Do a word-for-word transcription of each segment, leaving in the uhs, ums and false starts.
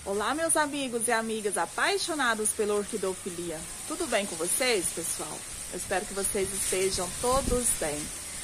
Olá, meus amigos e amigas apaixonados pela orquidofilia. Tudo bem com vocês, pessoal? Eu espero que vocês estejam todos bem.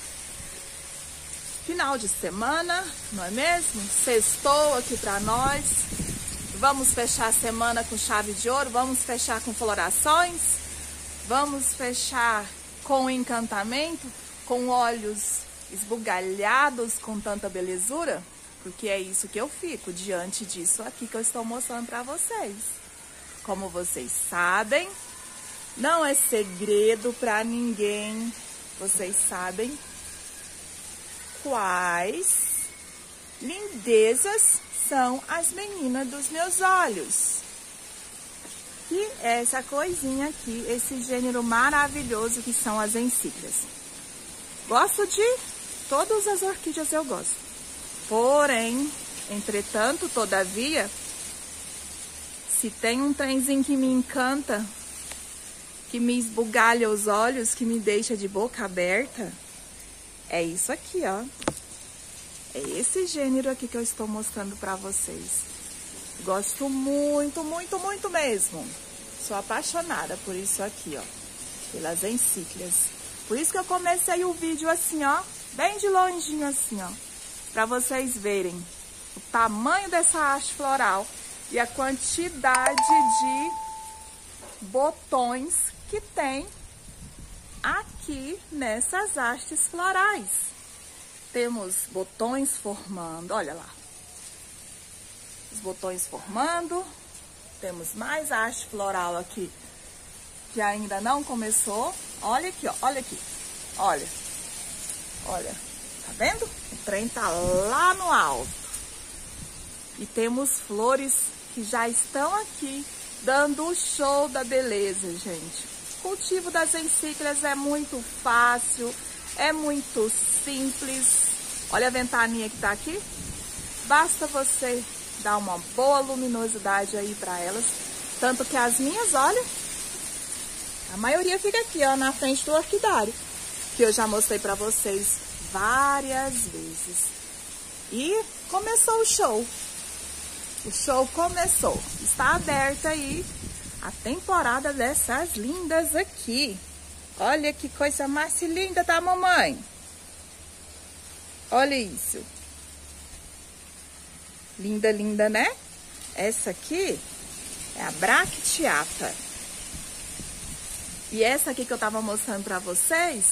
Final de semana, não é mesmo? Sextou aqui para nós. Vamos fechar a semana com chave de ouro, vamos fechar com florações, vamos fechar com encantamento, com olhos esbugalhados com tanta belezura. Porque é isso que eu fico diante disso aqui que eu estou mostrando para vocês. Como vocês sabem, não é segredo para ninguém. Vocês sabem quais lindezas são as meninas dos meus olhos. E essa coisinha aqui, esse gênero maravilhoso que são as encíclias. Gosto de todas as orquídeas, eu gosto. Porém, entretanto, todavia, se tem um trenzinho que me encanta, que me esbugalha os olhos, que me deixa de boca aberta, é isso aqui, ó. É esse gênero aqui que eu estou mostrando pra vocês. Gosto muito, muito, muito mesmo. Sou apaixonada por isso aqui, ó. Pelas encíclias. Por isso que eu comecei o vídeo assim, ó. Bem de longinho assim, ó. Para vocês verem o tamanho dessa haste floral e a quantidade de botões que tem aqui nessas hastes florais. Temos botões formando, olha lá. Os botões formando. Temos mais haste floral aqui que ainda não começou. Olha aqui, ó, olha aqui. Olha. Olha. Tá vendo? O trem tá lá no alto. E temos flores que já estão aqui dando o show da beleza, gente. O cultivo das encíclias é muito fácil, é muito simples. Olha a ventaninha que tá aqui. Basta você dar uma boa luminosidade aí para elas. Tanto que as minhas, olha, a maioria fica aqui, ó, na frente do orquidário. Que eu já mostrei para vocês várias vezes. E começou o show. O show começou. Está aberta aí a temporada dessas lindas aqui. Olha que coisa mais linda, tá, mamãe? Olha isso. Linda, linda, né? Essa aqui é a Bracteata. E essa aqui que eu tava mostrando pra vocês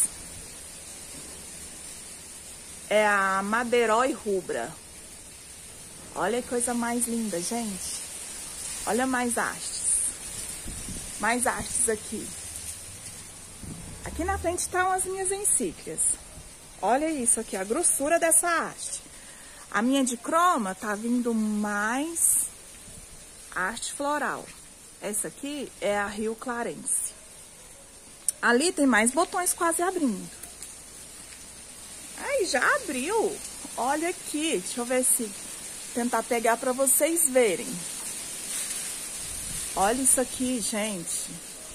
é a Madeiroi rubra. Olha que coisa mais linda, gente. Olha mais hastes. Mais hastes aqui. Aqui na frente estão as minhas encíclias. Olha isso aqui, a grossura dessa haste. A minha de croma tá vindo mais haste floral. Essa aqui é a Rio Clarence. Ali tem mais botões quase abrindo. Ai, já abriu. Olha aqui, deixa eu ver se tentar pegar para vocês verem. Olha isso aqui, gente.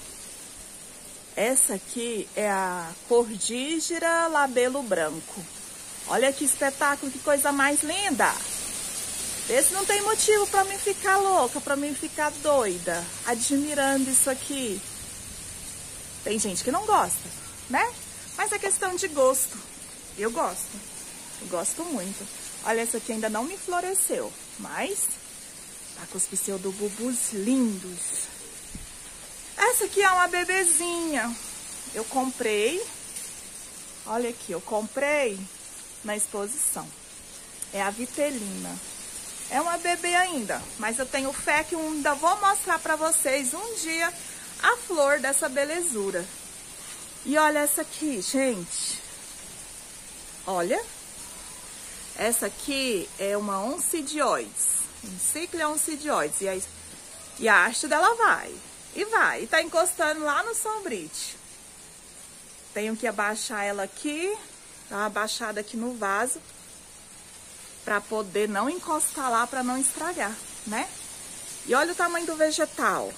Essa aqui é a Cordígera Labelo Branco. Olha que espetáculo, que coisa mais linda. Esse não tem motivo para mim ficar louca, para mim ficar doida, admirando isso aqui. Tem gente que não gosta, né? Mas é questão de gosto. Eu gosto, eu gosto muito. Olha, essa aqui ainda não me floresceu, mas tá com os pseudobulbos lindos. Essa aqui é uma bebezinha. Eu comprei, olha aqui, eu comprei na exposição. É a Vitelina. É uma bebê ainda, mas eu tenho fé que eu ainda vou mostrar pra vocês um dia a flor dessa belezura. E olha essa aqui, gente. Olha, essa aqui é uma Oncydioides, Encíclia Oncydioides, e a, e a haste dela vai, e vai, e tá encostando lá no sombrite. Tenho que abaixar ela aqui, dar uma abaixada aqui no vaso, pra poder não encostar lá, pra não estragar, né? E olha o tamanho do vegetal.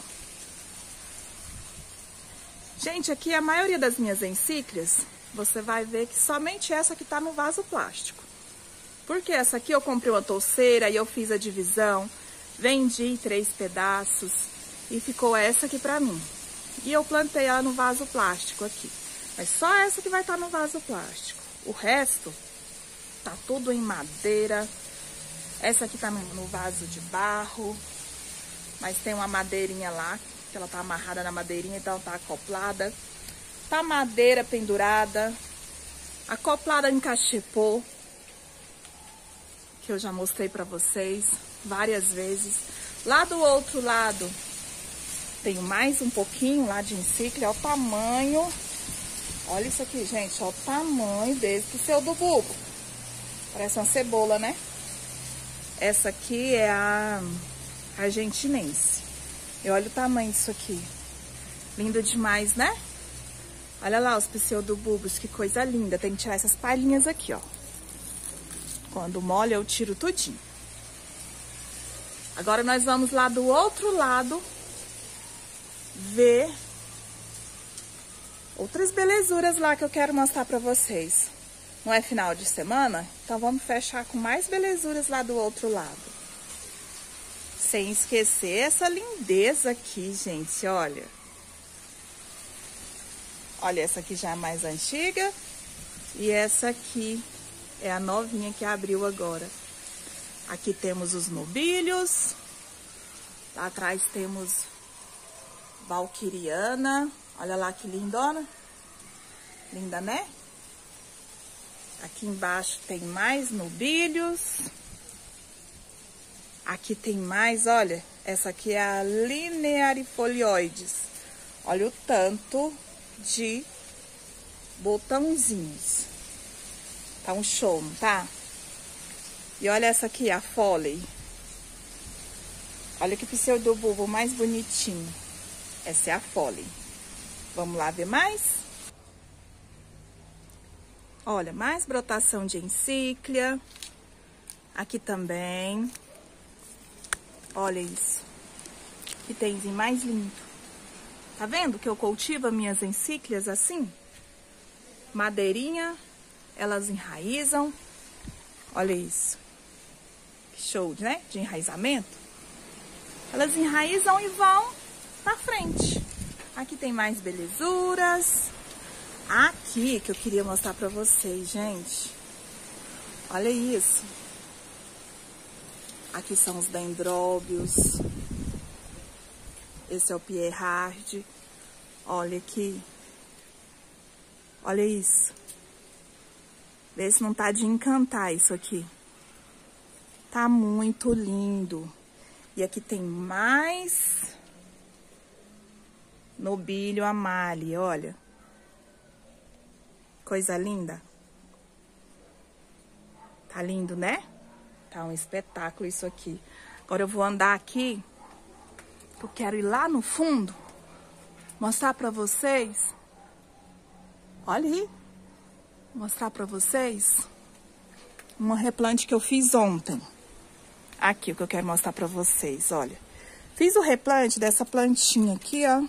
Gente, aqui a maioria das minhas encíclias, você vai ver que somente essa que tá no vaso plástico. Porque essa aqui eu comprei uma touceira e eu fiz a divisão. Vendi três pedaços e ficou essa aqui pra mim. E eu plantei ela no vaso plástico aqui. Mas só essa que vai estar no vaso plástico. O resto tá tudo em madeira. Essa aqui tá no vaso de barro. Mas tem uma madeirinha lá, que ela tá amarrada na madeirinha, então tá acoplada. Tá madeira pendurada. Acoplada em cachepô, que eu já mostrei pra vocês várias vezes. Lá do outro lado, tenho mais um pouquinho lá de encíclia. Olha o tamanho. Olha isso aqui, gente. Olha o tamanho desse pseudobulbo. Parece uma cebola, né? Essa aqui é a argentinense. E olha o tamanho disso aqui. Lindo demais, né? Olha lá os pseudobulbos, que coisa linda. Tem que tirar essas palhinhas aqui, ó. Quando molha, eu tiro tudinho. Agora nós vamos lá do outro lado ver outras belezuras lá que eu quero mostrar pra vocês. Não é final de semana? Então vamos fechar com mais belezuras lá do outro lado. Sem esquecer essa lindeza aqui, gente, olha. Olha, essa aqui já é mais antiga. E essa aqui é a novinha que abriu agora. Aqui temos os nobilhos. Lá atrás temos valquiriana. Olha lá que lindona. Linda, né? Aqui embaixo tem mais nobilhos. Aqui tem mais, olha. Essa aqui é a linearifolioides. Olha o tanto de botãozinhos. Tá um show, não tá? E olha essa aqui, a Foley. Olha que pseudobulbo mais bonitinho. Essa é a Foley. Vamos lá ver mais? Olha, mais brotação de encíclia. Aqui também. Olha isso. Que temzinho mais lindo. Tá vendo que eu cultivo as minhas encíclias assim? Madeirinha, elas enraizam. Olha isso. Que show, né? De enraizamento. Elas enraizam e vão pra frente. Aqui tem mais belezuras. Aqui que eu queria mostrar pra vocês, gente. Olha isso. Aqui são os dendróbios. Esse é o Pierrard. Olha aqui. Olha isso. Vê se não tá de encantar isso aqui. Tá muito lindo. E aqui tem mais nobilho amale, olha. Coisa linda. Tá lindo, né? Tá um espetáculo isso aqui. Agora eu vou andar aqui. Eu quero ir lá no fundo. Mostrar pra vocês. Olha aí. Mostrar pra vocês. Uma replante que eu fiz ontem. Aqui o que eu quero mostrar pra vocês, olha. Fiz o replante dessa plantinha aqui, ó.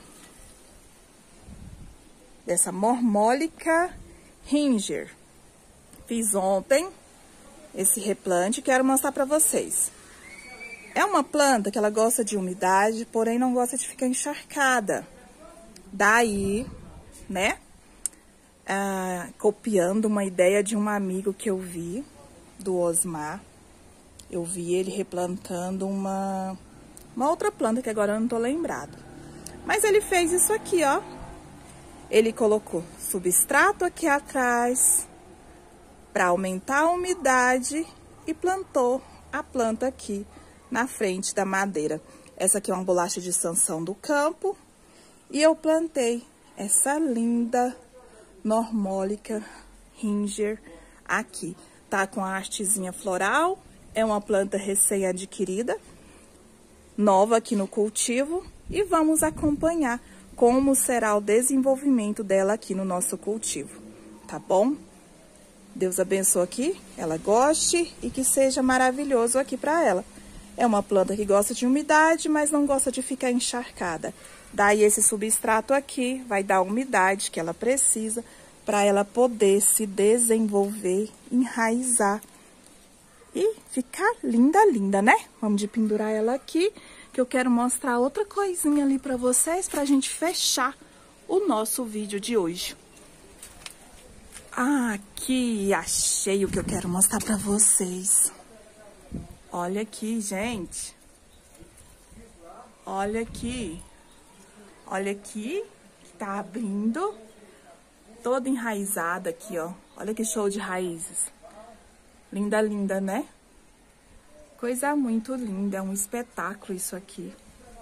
Dessa Mormólica Ringer. Fiz ontem esse replante, quero mostrar pra vocês. É uma planta que ela gosta de umidade, porém não gosta de ficar encharcada. Daí, né, ah, copiando uma ideia de um amigo que eu vi, do Osmar. Eu vi ele replantando uma, uma outra planta que agora eu não tô lembrado. Mas ele fez isso aqui, ó. Ele colocou substrato aqui atrás para aumentar a umidade e plantou a planta aqui na frente da madeira. Essa aqui é uma bolacha de Sansão do campo. E eu plantei essa linda Mormólica Ringer aqui. Tá com a hastezinha floral. É uma planta recém-adquirida, nova aqui no cultivo. E vamos acompanhar como será o desenvolvimento dela aqui no nosso cultivo. Tá bom? Deus abençoe aqui, ela goste e que seja maravilhoso aqui para ela. É uma planta que gosta de umidade, mas não gosta de ficar encharcada. Daí esse substrato aqui vai dar a umidade que ela precisa para ela poder se desenvolver, enraizar E fica linda, linda, né? Vamos de pendurar ela aqui, que eu quero mostrar outra coisinha ali pra vocês, pra gente fechar o nosso vídeo de hoje. Aqui, achei o que eu quero mostrar pra vocês. Olha aqui, gente. Olha aqui. Olha aqui, que tá abrindo. Toda enraizada aqui, ó. Olha que show de raízes. Linda, linda, né? Coisa muito linda, é um espetáculo isso aqui.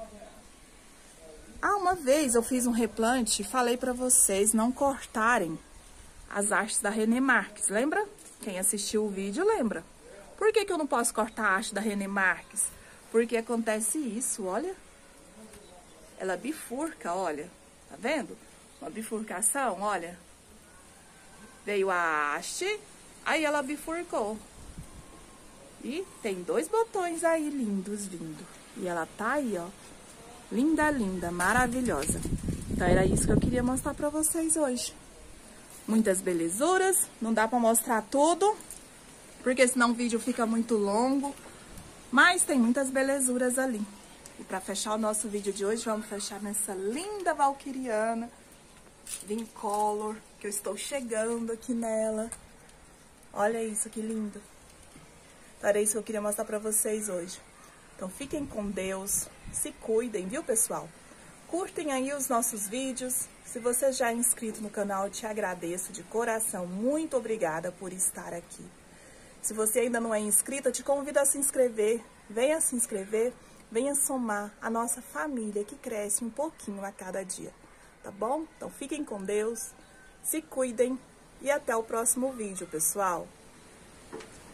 Ah, uma vez eu fiz um replante e falei pra vocês não cortarem as hastes da René Marques, lembra? Quem assistiu o vídeo lembra. Por que que eu não posso cortar a haste da René Marques? Porque acontece isso, olha. Ela bifurca, olha. Tá vendo? Uma bifurcação, olha. Veio a haste, aí ela bifurcou. E tem dois botões aí lindos vindo. E ela tá aí, ó. Linda, linda, maravilhosa. Então era isso que eu queria mostrar pra vocês hoje. Muitas belezuras, não dá pra mostrar tudo, porque senão o vídeo fica muito longo. Mas tem muitas belezuras ali. E pra fechar o nosso vídeo de hoje, vamos fechar nessa linda valquiriana Vincolor, que eu estou chegando aqui nela. Olha isso, que lindo. Então era isso que eu queria mostrar pra vocês hoje. Então fiquem com Deus, se cuidem, viu, pessoal? Curtem aí os nossos vídeos. Se você já é inscrito no canal, eu te agradeço de coração. Muito obrigada por estar aqui. Se você ainda não é inscrita, eu te convido a se inscrever. Venha se inscrever, venha somar a nossa família que cresce um pouquinho a cada dia. Tá bom? Então fiquem com Deus, se cuidem e até o próximo vídeo, pessoal.